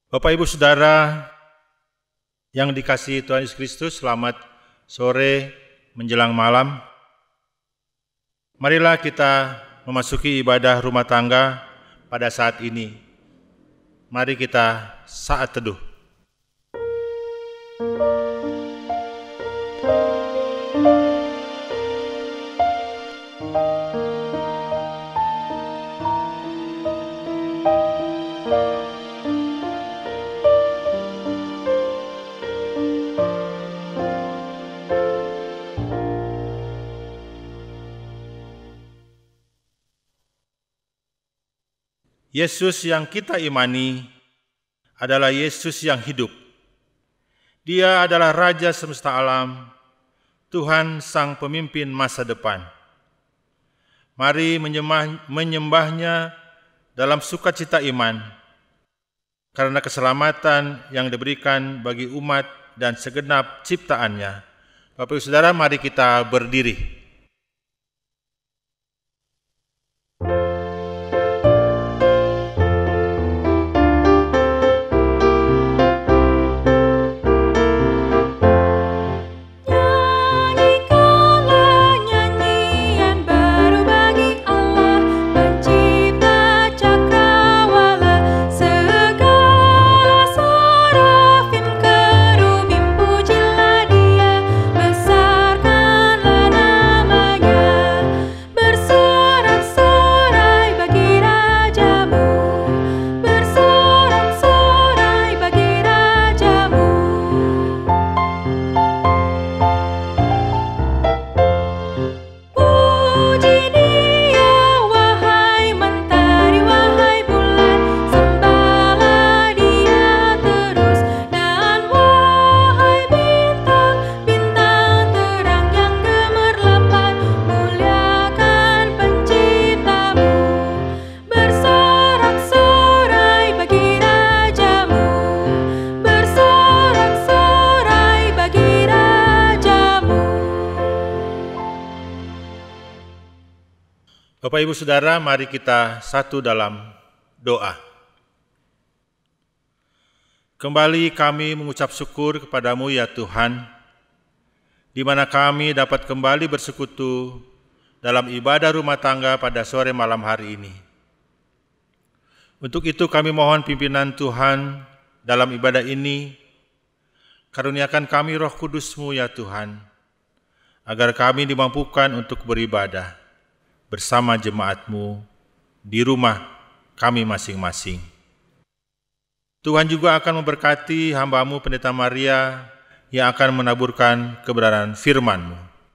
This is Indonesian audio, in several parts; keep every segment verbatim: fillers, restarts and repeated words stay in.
Bapak Ibu Saudara yang dikasihi Tuhan Yesus Kristus, selamat sore menjelang malam. Marilah kita memasuki ibadah rumah tangga pada saat ini. Mari kita saat teduh. Yesus yang kita imani adalah Yesus yang hidup. Dia adalah Raja semesta alam, Tuhan Sang Pemimpin masa depan. Mari menyembah, menyembahnya dalam sukacita iman, karena keselamatan yang diberikan bagi umat dan segenap ciptaannya. Bapak Ibu Saudara, mari kita berdiri. Bapak Ibu Saudara, mari kita satu dalam doa. Kembali kami mengucap syukur kepadamu ya Tuhan, di mana kami dapat kembali bersekutu dalam ibadah rumah tangga pada sore malam hari ini. Untuk itu kami mohon pimpinan Tuhan dalam ibadah ini, karuniakan kami Roh Kudus-Mu ya Tuhan, agar kami dimampukan untuk beribadah bersama jemaat-Mu di rumah kami masing-masing. Tuhan juga akan memberkati hamba-Mu Pendeta Maria yang akan menaburkan kebenaran firman-Mu.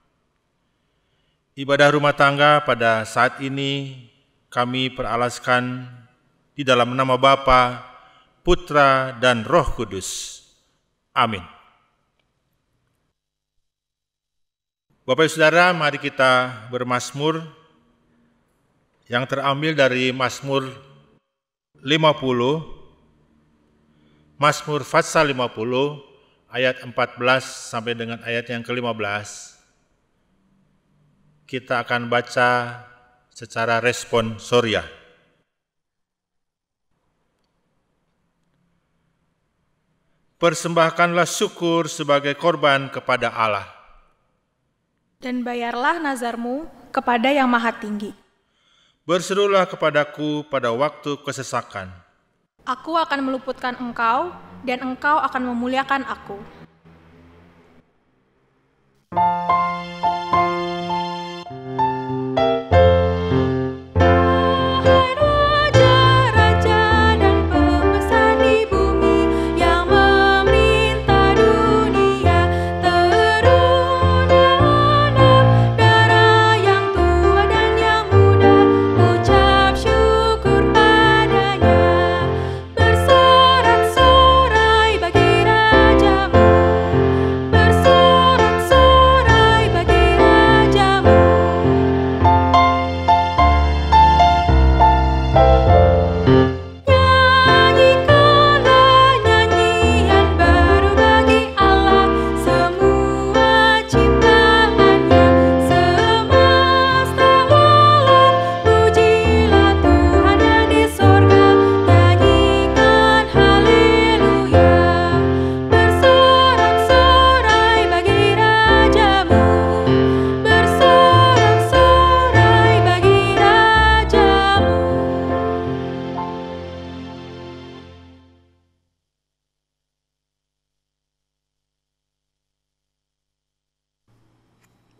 Ibadah rumah tangga pada saat ini kami peralaskan di dalam nama Bapa, Putra, dan Roh Kudus. Amin. Bapak Ibu Saudara, mari kita bermazmur yang terambil dari Mazmur lima puluh, Mazmur Fatsal lima puluh, ayat empat belas sampai dengan ayat yang kelima belas. Kita akan baca secara responsoria. Persembahkanlah syukur sebagai korban kepada Allah. Dan bayarlah nazarmu kepada Yang Maha Tinggi. Berserulah kepadaku pada waktu kesesakan. Aku akan meluputkan engkau, dan engkau akan memuliakan aku. Bersorak-sorai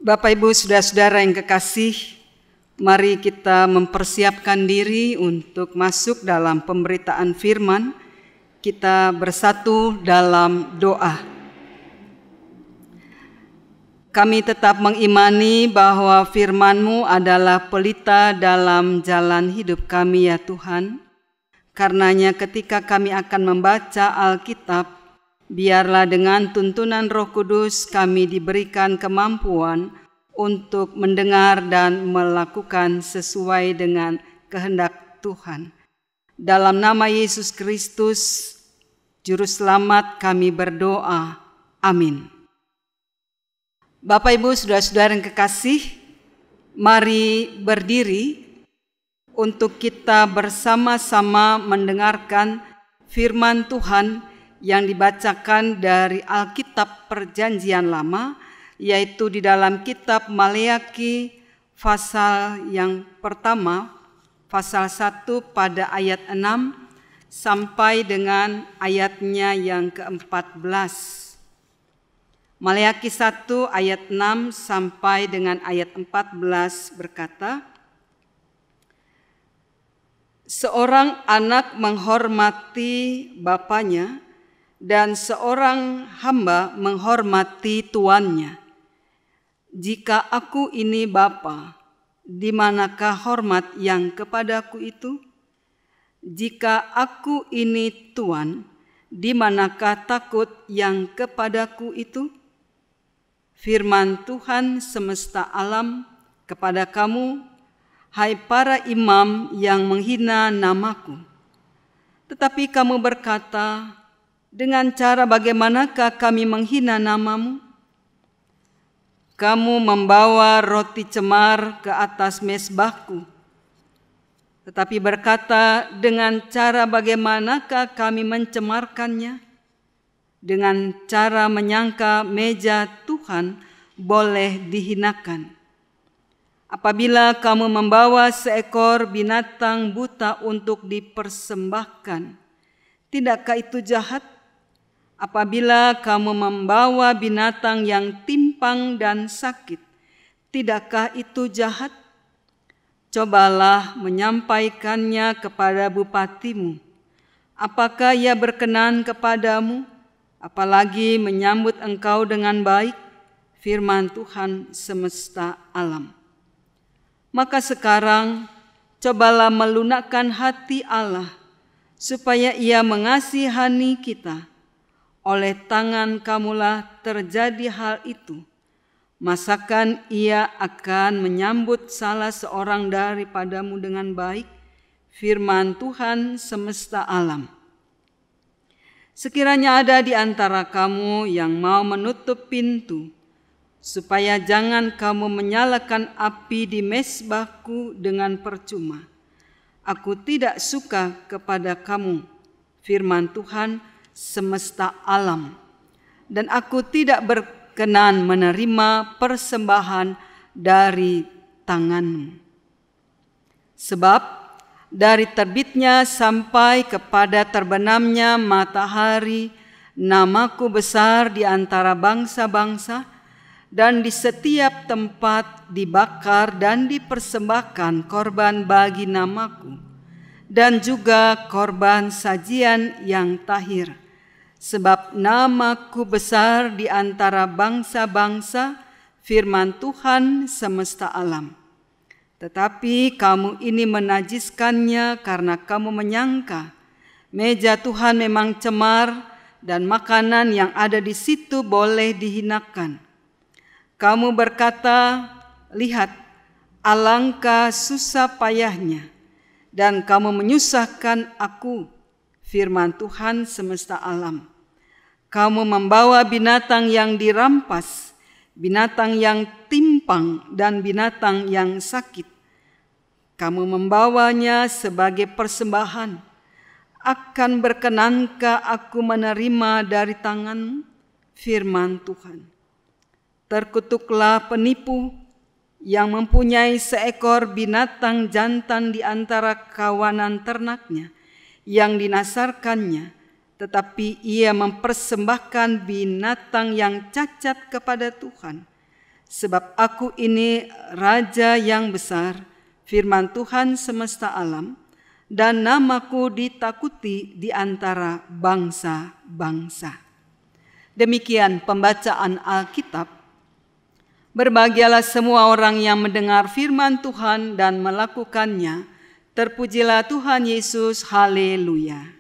Bapak, Ibu, saudara-saudara yang kekasih, mari kita mempersiapkan diri untuk masuk dalam pemberitaan firman. Kita bersatu dalam doa. Kami tetap mengimani bahwa firman-Mu adalah pelita dalam jalan hidup kami, ya Tuhan. Karenanya ketika kami akan membaca Alkitab, biarlah dengan tuntunan Roh Kudus kami diberikan kemampuan untuk mendengar dan melakukan sesuai dengan kehendak Tuhan. Dalam nama Yesus Kristus, Juru Selamat, kami berdoa. Amin. Bapak, Ibu, saudara-saudara yang kekasih, mari berdiri untuk kita bersama-sama mendengarkan firman Tuhan yang dibacakan dari Alkitab Perjanjian Lama, yaitu di dalam kitab Maleakhi pasal yang pertama, pasal satu pada ayat enam sampai dengan ayatnya yang keempat belas. Maleakhi satu ayat enam sampai dengan ayat empat belas berkata, seorang anak menghormati bapaknya dan seorang hamba menghormati tuannya. Jika aku ini bapa, di manakah hormat yang kepadaku itu? Jika aku ini tuan, di manakah takut yang kepadaku itu? Firman Tuhan semesta alam kepada kamu, hai para imam yang menghina namaku. Tetapi kamu berkata, dengan cara bagaimanakah kami menghina namamu? Kamu membawa roti cemar ke atas mezbahku. Tetapi berkata, dengan cara bagaimanakah kami mencemarkannya? Dengan cara menyangka meja Tuhan boleh dihinakan. Apabila kamu membawa seekor binatang buta untuk dipersembahkan, tidakkah itu jahat? Apabila kamu membawa binatang yang timpang dan sakit, tidakkah itu jahat? Cobalah menyampaikannya kepada bupatimu. Apakah ia berkenan kepadamu? Apalagi menyambut engkau dengan baik, firman Tuhan semesta alam. Maka sekarang cobalah melunakkan hati Allah, supaya ia mengasihani kita. Oleh tangan kamulah terjadi hal itu. Masakan ia akan menyambut salah seorang daripadamu dengan baik, firman Tuhan semesta alam. Sekiranya ada di antara kamu yang mau menutup pintu, supaya jangan kamu menyalakan api di mezbahku dengan percuma. Aku tidak suka kepada kamu, firman Tuhan semesta alam, dan aku tidak berkenan menerima persembahan dari tanganmu. Sebab dari terbitnya sampai kepada terbenamnya matahari, namaku besar di antara bangsa-bangsa, dan di setiap tempat dibakar dan dipersembahkan korban bagi namaku, dan juga korban sajian yang tahir. Sebab namaku besar di antara bangsa-bangsa, firman Tuhan semesta alam. Tetapi kamu ini menajiskannya karena kamu menyangka meja Tuhan memang cemar dan makanan yang ada di situ boleh dihinakan. Kamu berkata, lihat, alangkah susah payahnya, dan kamu menyusahkan aku, firman Tuhan semesta alam. Kamu membawa binatang yang dirampas, binatang yang timpang, dan binatang yang sakit. Kamu membawanya sebagai persembahan. Akan berkenankah aku menerima dari tanganmu? Firman Tuhan. Terkutuklah penipu yang mempunyai seekor binatang jantan di antara kawanan ternaknya yang dinasarkannya, tetapi ia mempersembahkan binatang yang cacat kepada Tuhan. Sebab aku ini Raja yang besar, firman Tuhan semesta alam, dan namaku ditakuti di antara bangsa-bangsa. Demikian pembacaan Alkitab. Berbahagialah semua orang yang mendengar firman Tuhan dan melakukannya. Terpujilah Tuhan Yesus, haleluya.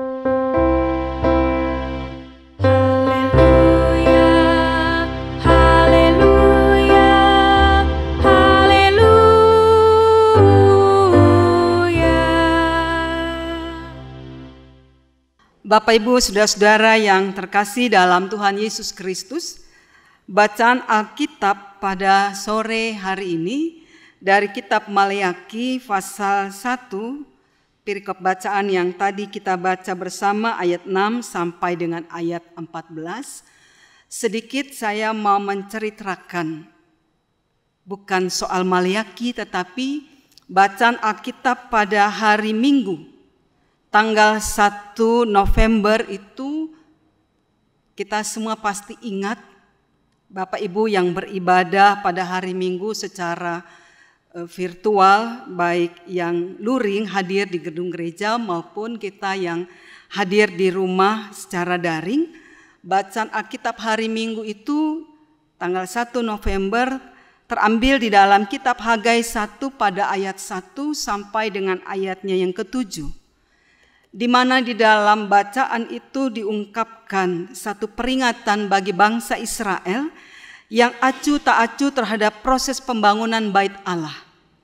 Bapak, Ibu, saudara-saudara yang terkasih dalam Tuhan Yesus Kristus, bacaan Alkitab pada sore hari ini dari kitab Maleaki pasal satu, perikop bacaan yang tadi kita baca bersama ayat enam sampai dengan ayat empat belas. Sedikit saya mau menceritakan bukan soal Maleaki tetapi bacaan Alkitab pada hari Minggu. Tanggal satu November itu kita semua pasti ingat Bapak Ibu yang beribadah pada hari Minggu secara virtual, baik yang luring hadir di gedung gereja maupun kita yang hadir di rumah secara daring. Bacaan Alkitab hari Minggu itu tanggal satu November terambil di dalam kitab Hagai satu pada ayat satu sampai dengan ayatnya yang ketujuh. Di mana di dalam bacaan itu diungkapkan satu peringatan bagi bangsa Israel yang acuh tak acuh terhadap proses pembangunan bait Allah.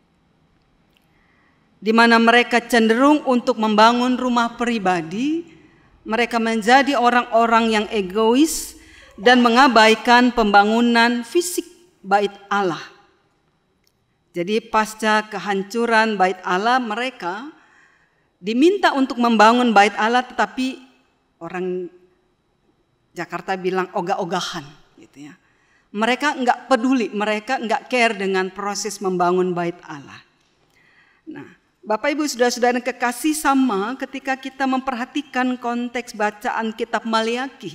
Di mana mereka cenderung untuk membangun rumah pribadi, mereka menjadi orang-orang yang egois dan mengabaikan pembangunan fisik bait Allah. Jadi pasca kehancuran bait Allah, mereka diminta untuk membangun bait Allah, tetapi orang Jakarta bilang ogah-ogahan gitu ya. Mereka enggak peduli, mereka enggak care dengan proses membangun bait Allah. Nah, Bapak Ibu saudara-saudara kekasih, sama ketika kita memperhatikan konteks bacaan kitab Maleaki.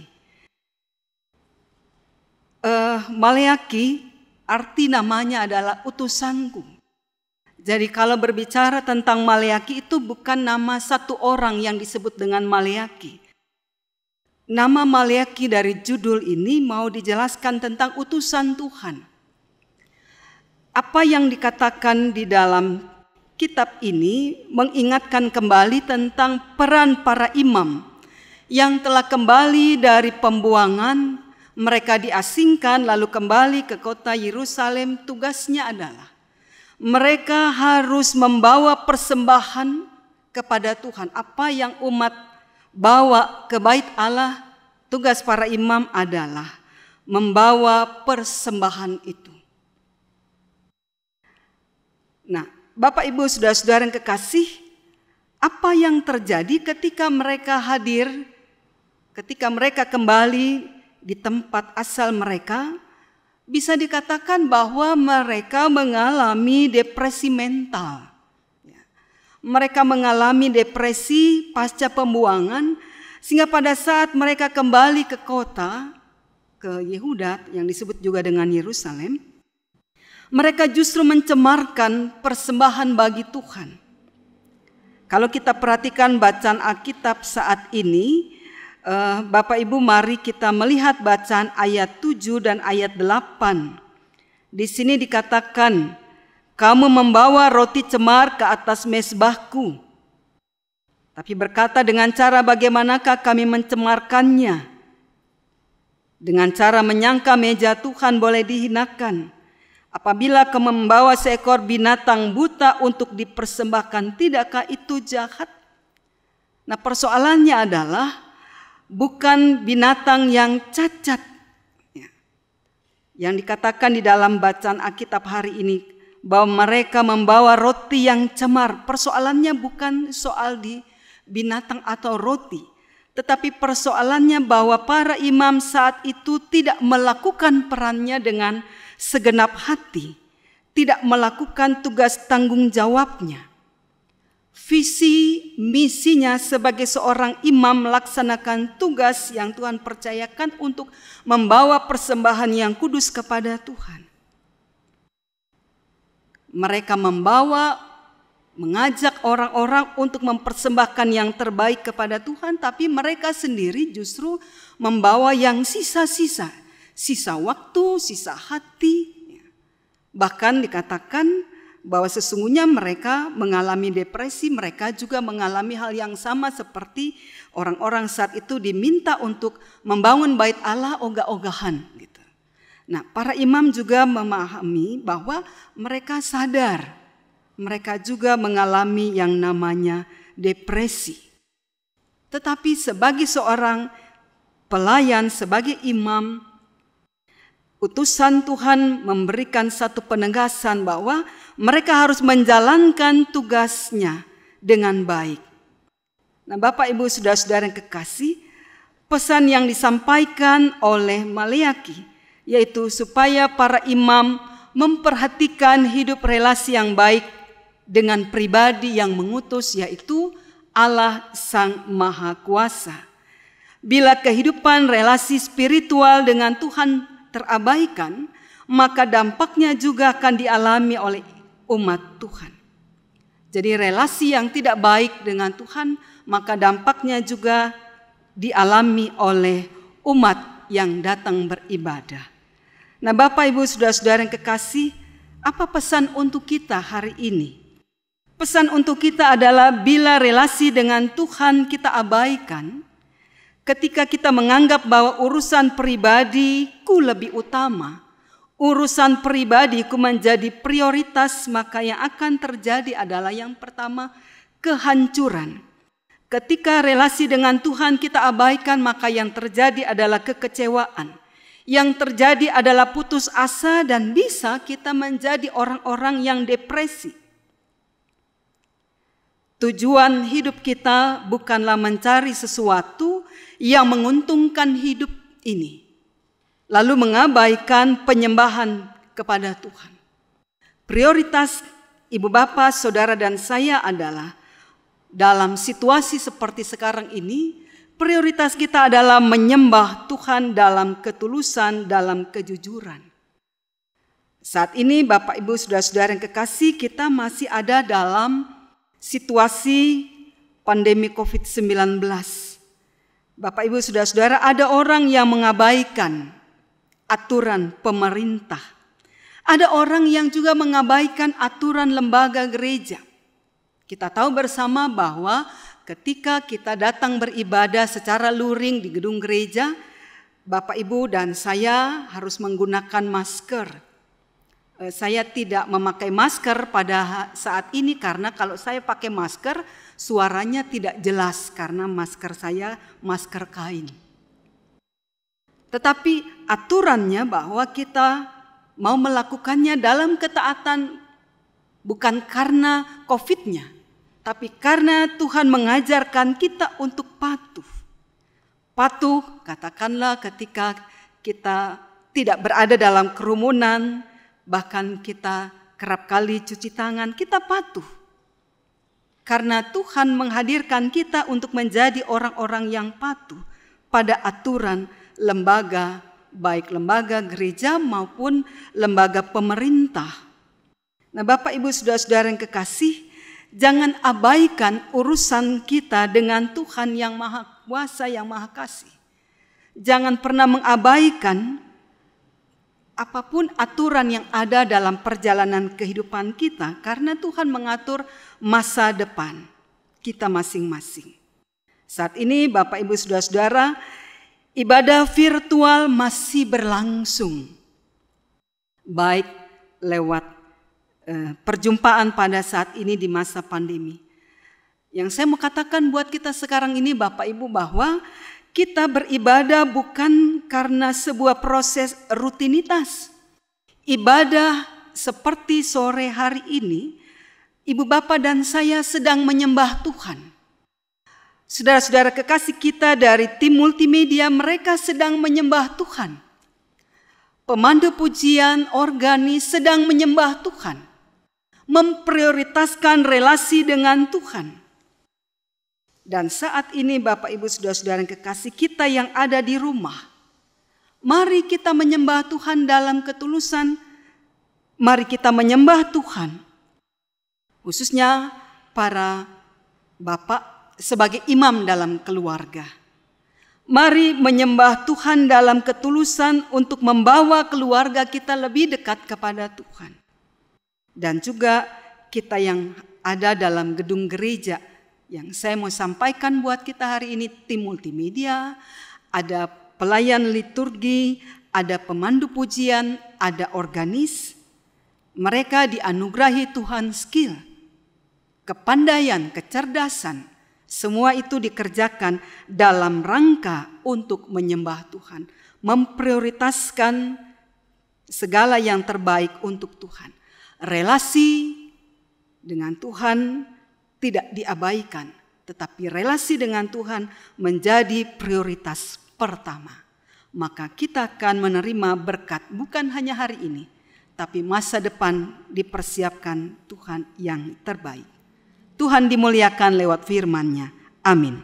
Uh, Maleaki arti namanya adalah utusanku. Jadi kalau berbicara tentang Maleaki itu bukan nama satu orang yang disebut dengan Maleaki. Nama Maleaki dari judul ini mau dijelaskan tentang utusan Tuhan. Apa yang dikatakan di dalam kitab ini mengingatkan kembali tentang peran para imam yang telah kembali dari pembuangan, mereka diasingkan lalu kembali ke kota Yerusalem. Tugasnya adalah mereka harus membawa persembahan kepada Tuhan. Apa yang umat bawa ke bait Allah, tugas para imam adalah membawa persembahan itu. Nah, Bapak Ibu saudara-saudara yang kekasih, apa yang terjadi ketika mereka hadir, ketika mereka kembali di tempat asal mereka? Bisa dikatakan bahwa mereka mengalami depresi mental. Mereka mengalami depresi pasca pembuangan, sehingga pada saat mereka kembali ke kota, ke Yehuda yang disebut juga dengan Yerusalem, mereka justru mencemarkan persembahan bagi Tuhan. Kalau kita perhatikan bacaan Alkitab saat ini, Uh, Bapak Ibu, mari kita melihat bacaan ayat tujuh dan ayat delapan. Di sini dikatakan, kamu membawa roti cemar ke atas mezbahku. Tapi berkata, dengan cara bagaimanakah kami mencemarkannya? Dengan cara menyangka meja Tuhan boleh dihinakan. Apabila kamu membawa seekor binatang buta untuk dipersembahkan, tidakkah itu jahat? Nah, persoalannya adalah bukan binatang yang cacat. Yang dikatakan di dalam bacaan Alkitab hari ini bahwa mereka membawa roti yang cemar. Persoalannya bukan soal di binatang atau roti, tetapi persoalannya bahwa para imam saat itu tidak melakukan perannya dengan segenap hati, tidak melakukan tugas tanggung jawabnya. Visi misinya sebagai seorang imam melaksanakan tugas yang Tuhan percayakan untuk membawa persembahan yang kudus kepada Tuhan. mereka membawa, mengajak orang-orang untuk mempersembahkan yang terbaik kepada Tuhan, tapi mereka sendiri justru membawa yang sisa-sisa, sisa waktu, sisa hati. Bahkan dikatakan bahwa sesungguhnya mereka mengalami depresi, mereka juga mengalami hal yang sama seperti orang-orang saat itu diminta untuk membangun bait Allah ogah-ogahan gitu. Nah, para imam juga memahami bahwa mereka sadar mereka juga mengalami yang namanya depresi. Tetapi sebagai seorang pelayan, sebagai imam, utusan Tuhan memberikan satu penegasan bahwa mereka harus menjalankan tugasnya dengan baik. Nah, Bapak Ibu saudara-saudara yang kekasih, pesan yang disampaikan oleh Maleaki yaitu supaya para imam memperhatikan hidup relasi yang baik dengan pribadi yang mengutus, yaitu Allah Sang Maha Kuasa. Bila kehidupan relasi spiritual dengan Tuhan terabaikan, maka dampaknya juga akan dialami oleh umat Tuhan. Jadi relasi yang tidak baik dengan Tuhan, maka dampaknya juga dialami oleh umat yang datang beribadah. Nah, Bapak Ibu saudara-saudara yang kekasih, apa pesan untuk kita hari ini? Pesan untuk kita adalah bila relasi dengan Tuhan kita abaikan, ketika kita menganggap bahwa urusan pribadiku lebih utama, urusan pribadiku menjadi prioritas, maka yang akan terjadi adalah yang pertama, kehancuran. Ketika relasi dengan Tuhan kita abaikan, maka yang terjadi adalah kekecewaan. Yang terjadi adalah putus asa dan bisa kita menjadi orang-orang yang depresi. Tujuan hidup kita bukanlah mencari sesuatu yang menguntungkan hidup ini, lalu mengabaikan penyembahan kepada Tuhan. Prioritas ibu bapak, saudara dan saya adalah dalam situasi seperti sekarang ini, prioritas kita adalah menyembah Tuhan dalam ketulusan, dalam kejujuran. Saat ini Bapak Ibu saudara-saudara yang kekasih, kita masih ada dalam situasi pandemi covid sembilan belas. Bapak Ibu saudara-saudara, ada orang yang mengabaikan aturan pemerintah. Ada orang yang juga mengabaikan aturan lembaga gereja. Kita tahu bersama bahwa ketika kita datang beribadah secara luring di gedung gereja, Bapak Ibu dan saya harus menggunakan masker. Saya tidak memakai masker pada saat ini karena kalau saya pakai masker, suaranya tidak jelas karena masker saya masker kain. Tetapi aturannya bahwa kita mau melakukannya dalam ketaatan bukan karena COVID-nya, tapi karena Tuhan mengajarkan kita untuk patuh. Patuh katakanlah ketika kita tidak berada dalam kerumunan, bahkan kita kerap kali cuci tangan, kita patuh. Karena Tuhan menghadirkan kita untuk menjadi orang-orang yang patuh pada aturan lembaga, baik lembaga gereja maupun lembaga pemerintah. Nah, Bapak Ibu saudara-saudara yang kekasih, jangan abaikan urusan kita dengan Tuhan yang Maha Kuasa, yang Maha Kasih. Jangan pernah mengabaikan apapun aturan yang ada dalam perjalanan kehidupan kita, karena Tuhan mengatur masa depan kita masing-masing. Saat ini Bapak Ibu saudara-saudara, ibadah virtual masih berlangsung. Baik lewat eh, perjumpaan pada saat ini di masa pandemi. Yang saya mau katakan buat kita sekarang ini Bapak Ibu bahwa kita beribadah bukan karena sebuah proses rutinitas. Ibadah seperti sore hari ini, Ibu Bapak dan saya sedang menyembah Tuhan. Saudara-saudara kekasih kita dari tim multimedia, mereka sedang menyembah Tuhan. Pemandu pujian, organis sedang menyembah Tuhan. Memprioritaskan relasi dengan Tuhan. Dan saat ini Bapak Ibu saudara-saudara yang kekasih kita yang ada di rumah, mari kita menyembah Tuhan dalam ketulusan. Mari kita menyembah Tuhan khususnya para bapak sebagai imam dalam keluarga. Mari menyembah Tuhan dalam ketulusan untuk membawa keluarga kita lebih dekat kepada Tuhan. Dan juga kita yang ada dalam gedung gereja, yang saya mau sampaikan buat kita hari ini, tim multimedia, ada pelayan liturgi, ada pemandu pujian, ada organis. Mereka dianugerahi Tuhan skill, kepandaian, kecerdasan. Semua itu dikerjakan dalam rangka untuk menyembah Tuhan, memprioritaskan segala yang terbaik untuk Tuhan. Relasi dengan Tuhan tidak diabaikan, tetapi relasi dengan Tuhan menjadi prioritas pertama. Maka kita akan menerima berkat bukan hanya hari ini, tapi masa depan dipersiapkan Tuhan yang terbaik. Tuhan dimuliakan lewat firman-Nya. Amin.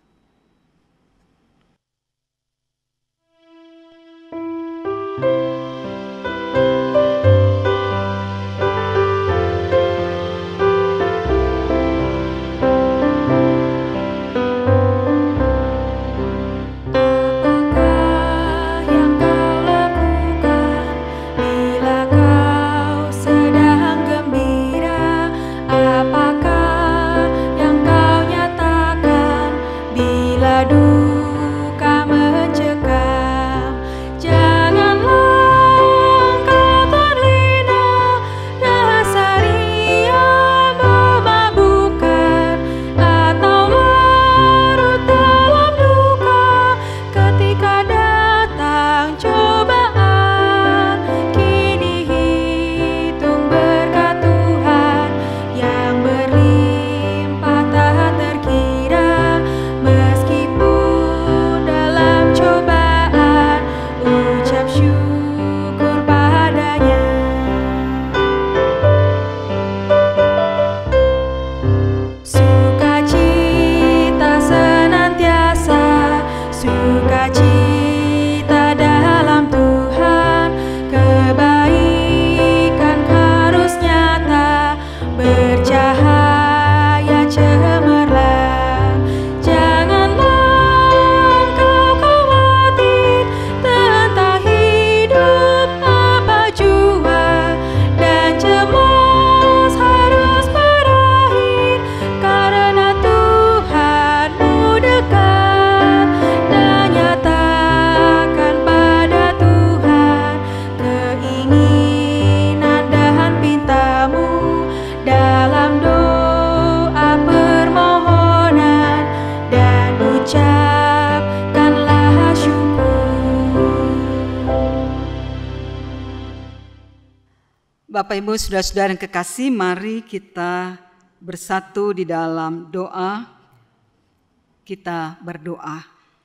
Bapak Ibu saudara-saudara yang kekasih, mari kita bersatu di dalam doa. Kita berdoa.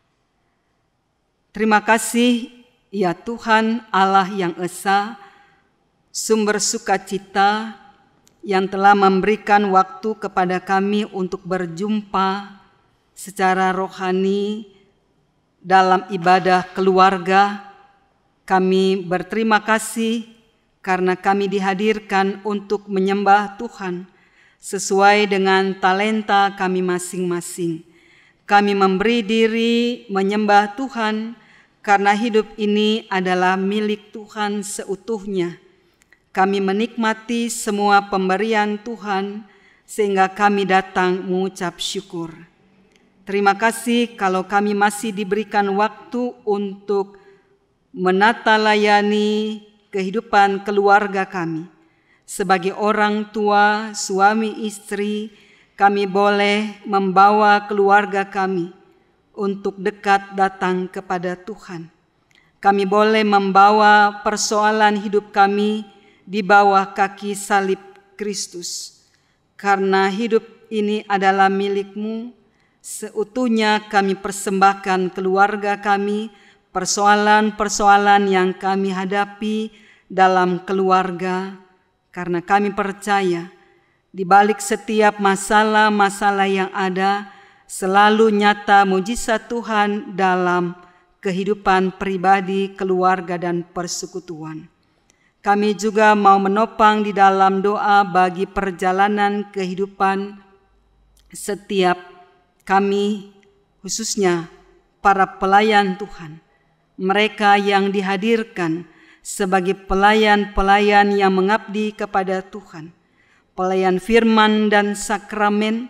Terima kasih ya Tuhan Allah yang Esa, sumber sukacita yang telah memberikan waktu kepada kami untuk berjumpa secara rohani dalam ibadah keluarga. Kami berterima kasih karena kami dihadirkan untuk menyembah Tuhan sesuai dengan talenta kami masing-masing. Kami memberi diri menyembah Tuhan karena hidup ini adalah milik Tuhan seutuhnya. Kami menikmati semua pemberian Tuhan sehingga kami datang mengucap syukur. Terima kasih kalau kami masih diberikan waktu untuk menata layani kehidupan keluarga kami. Sebagai orang tua, suami istri, kami boleh membawa keluarga kami untuk dekat datang kepada Tuhan. Kami boleh membawa persoalan hidup kami di bawah kaki salib Kristus. Karena hidup ini adalah milik-Mu, seutuhnya kami persembahkan keluarga kami, persoalan-persoalan yang kami hadapi dalam keluarga, karena kami percaya di balik setiap masalah-masalah yang ada selalu nyata mujizat Tuhan dalam kehidupan pribadi, keluarga, dan persekutuan. Kami juga mau menopang di dalam doa bagi perjalanan kehidupan setiap kami, khususnya para pelayan Tuhan, mereka yang dihadirkan sebagai pelayan-pelayan yang mengabdi kepada Tuhan, pelayan firman dan sakramen,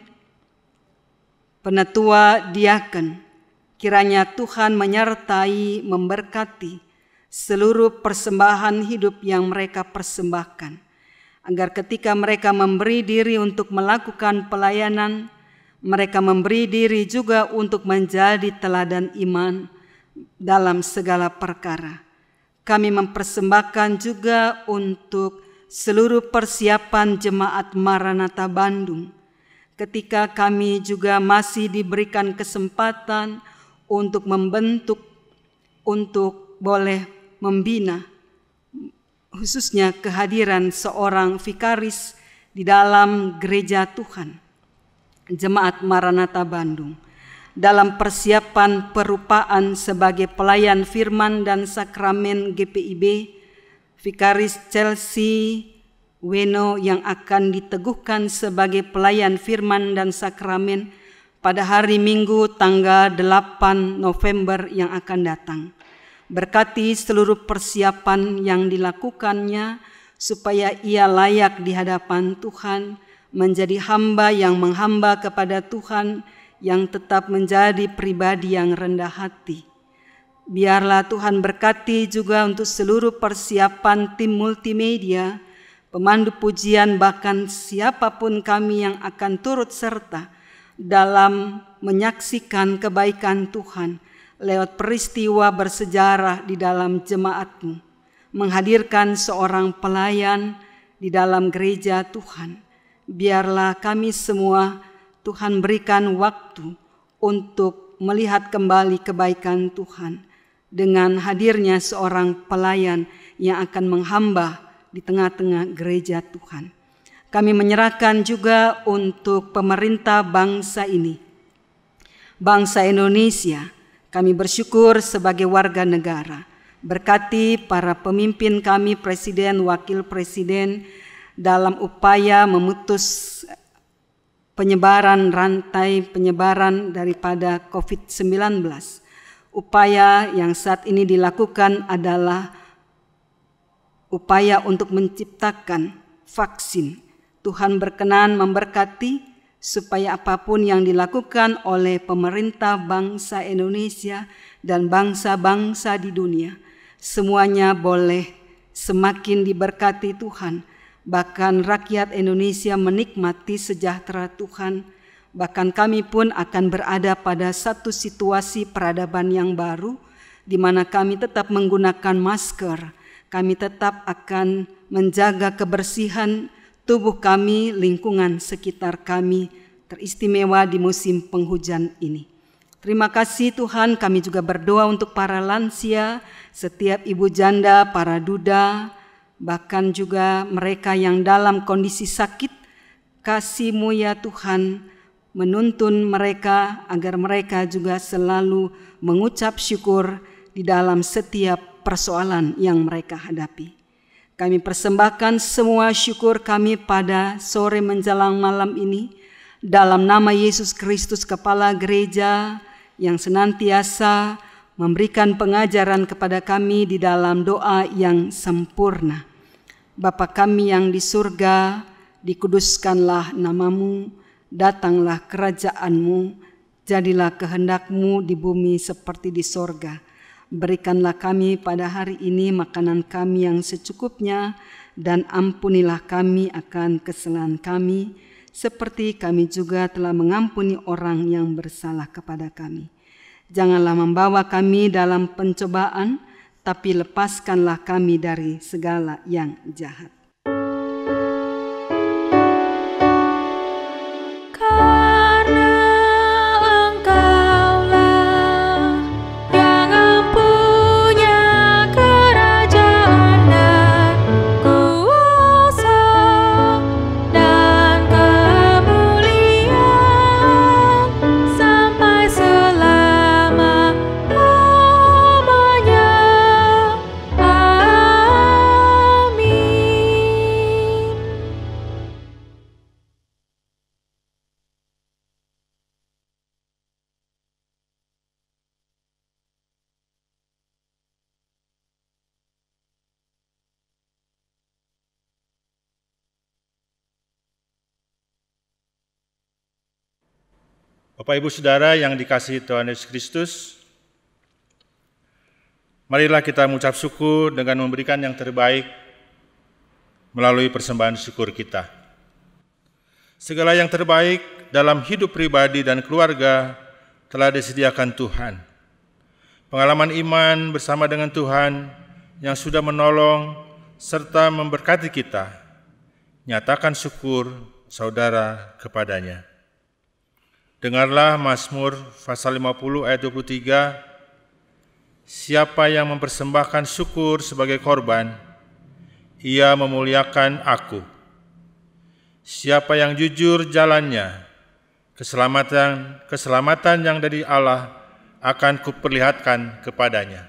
penatua diaken. Kiranya Tuhan menyertai, memberkati seluruh persembahan hidup yang mereka persembahkan, agar ketika mereka memberi diri untuk melakukan pelayanan, mereka memberi diri juga untuk menjadi teladan iman dalam segala perkara. Kami mempersembahkan juga untuk seluruh persiapan Jemaat Maranatha Bandung, ketika kami juga masih diberikan kesempatan untuk membentuk, untuk boleh membina, khususnya kehadiran seorang vikaris di dalam gereja Tuhan, Jemaat Maranatha Bandung, dalam persiapan perupaan sebagai pelayan firman dan sakramen G P I B, Vikaris Chelsea Weno yang akan diteguhkan sebagai pelayan firman dan sakramen pada hari Minggu tanggal delapan November yang akan datang. Berkati seluruh persiapan yang dilakukannya supaya ia layak di hadapan Tuhan, menjadi hamba yang menghamba kepada Tuhan, yang tetap menjadi pribadi yang rendah hati. Biarlah Tuhan berkati juga untuk seluruh persiapan tim multimedia, pemandu pujian, bahkan siapapun kami yang akan turut serta dalam menyaksikan kebaikan Tuhan lewat peristiwa bersejarah di dalam jemaat-Mu, menghadirkan seorang pelayan di dalam gereja Tuhan. Biarlah kami semua Tuhan berikan waktu untuk melihat kembali kebaikan Tuhan dengan hadirnya seorang pelayan yang akan menghamba di tengah-tengah gereja Tuhan. Kami menyerahkan juga untuk pemerintah bangsa ini, bangsa Indonesia. Kami bersyukur sebagai warga negara. Berkati para pemimpin kami, presiden, wakil presiden, dalam upaya memutus penyebaran, rantai penyebaran daripada covid sembilan belas. Upaya yang saat ini dilakukan adalah upaya untuk menciptakan vaksin. Tuhan berkenan memberkati supaya apapun yang dilakukan oleh pemerintah bangsa Indonesia dan bangsa-bangsa di dunia, semuanya boleh semakin diberkati Tuhan. Bahkan rakyat Indonesia menikmati sejahtera Tuhan. Bahkan kami pun akan berada pada satu situasi peradaban yang baru, di mana kami tetap menggunakan masker. Kami tetap akan menjaga kebersihan tubuh kami, lingkungan sekitar kami, teristimewa di musim penghujan ini. Terima kasih Tuhan, kami juga berdoa untuk para lansia, setiap ibu janda, para duda, bahkan juga mereka yang dalam kondisi sakit. Kasih-Mu ya Tuhan menuntun mereka agar mereka juga selalu mengucap syukur di dalam setiap persoalan yang mereka hadapi. Kami persembahkan semua syukur kami pada sore menjelang malam ini dalam nama Yesus Kristus, Kepala Gereja, yang senantiasa memberikan pengajaran kepada kami di dalam doa yang sempurna. Bapa kami yang di surga, dikuduskanlah nama-Mu, datanglah kerajaan-Mu, jadilah kehendak-Mu di bumi seperti di sorga. Berikanlah kami pada hari ini makanan kami yang secukupnya, dan ampunilah kami akan kesalahan kami, seperti kami juga telah mengampuni orang yang bersalah kepada kami. Janganlah membawa kami dalam pencobaan, tapi lepaskanlah kami dari segala yang jahat. Amin. Bapak Ibu Saudara yang dikasihi Tuhan Yesus Kristus, marilah kita mengucap syukur dengan memberikan yang terbaik melalui persembahan syukur kita. Segala yang terbaik dalam hidup pribadi dan keluarga telah disediakan Tuhan. Pengalaman iman bersama dengan Tuhan yang sudah menolong serta memberkati kita, nyatakan syukur saudara kepadanya. Dengarlah Mazmur pasal lima puluh ayat dua puluh tiga, siapa yang mempersembahkan syukur sebagai korban, ia memuliakan aku. Siapa yang jujur jalannya, keselamatan keselamatan yang dari Allah akan kuperlihatkan kepadanya.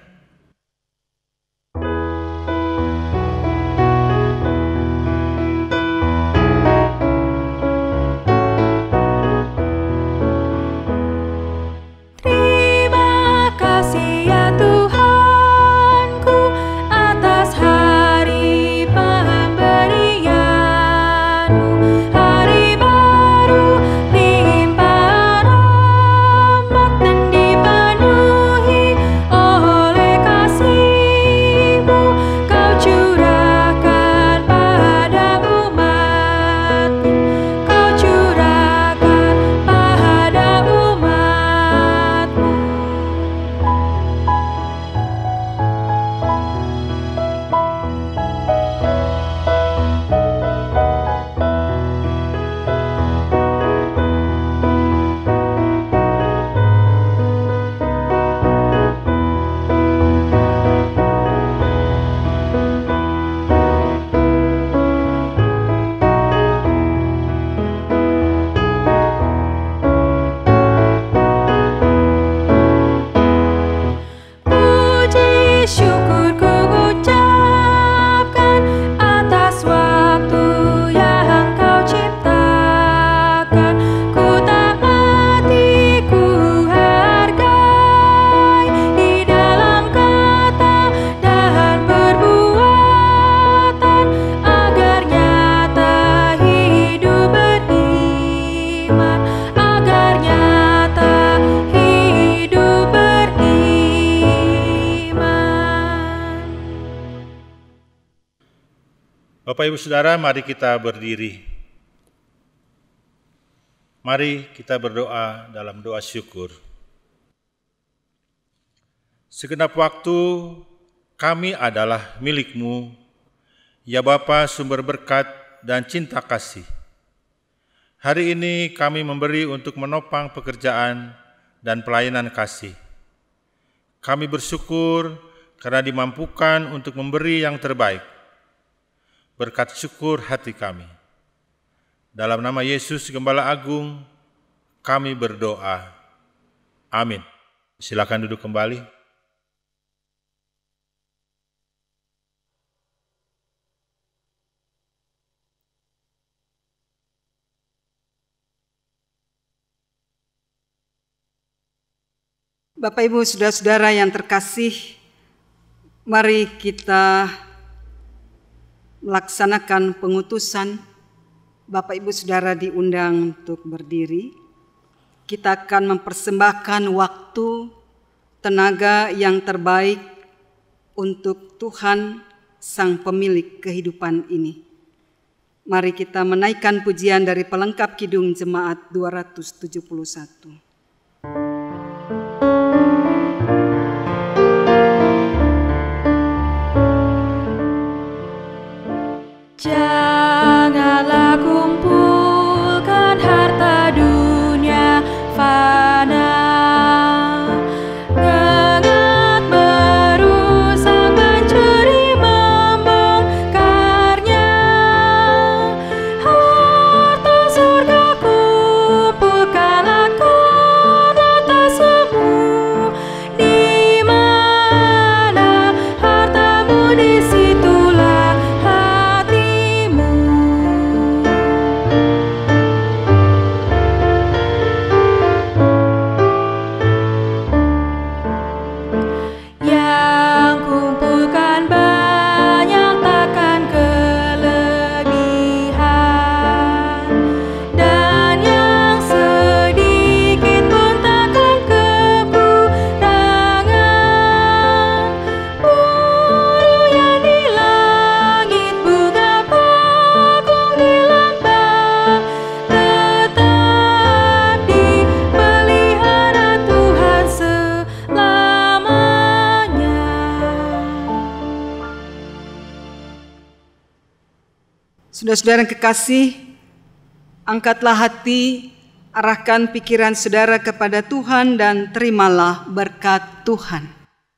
Bapak Ibu Saudara, mari kita berdiri. Mari kita berdoa dalam doa syukur. Segenap waktu kami adalah milik-Mu, ya Bapa sumber berkat dan cinta kasih. Hari ini kami memberi untuk menopang pekerjaan dan pelayanan kasih. Kami bersyukur karena dimampukan untuk memberi yang terbaik. Berkat syukur hati kami. Dalam nama Yesus Gembala Agung, kami berdoa. Amin. Silakan duduk kembali. Bapak Ibu Saudara-saudara yang terkasih, mari kita melaksanakan pengutusan. Bapak Ibu Saudara diundang untuk berdiri. Kita akan mempersembahkan waktu, tenaga yang terbaik untuk Tuhan Sang Pemilik kehidupan ini. Mari kita menaikkan pujian dari pelengkap Kidung Jemaat dua ratus tujuh puluh satu. Janganlah kumpulkan harta dunia fana, ngengat berusaha mencuri membongkarnya. Harta surga kumpulkanlah kau Saudara-saudara yang kekasih, angkatlah hati, arahkan pikiran saudara kepada Tuhan dan terimalah berkat Tuhan.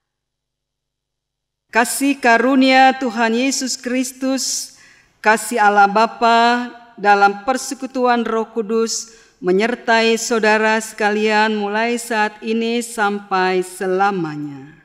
Kasih karunia Tuhan Yesus Kristus, kasih Allah Bapa dalam persekutuan Roh Kudus menyertai saudara sekalian mulai saat ini sampai selamanya.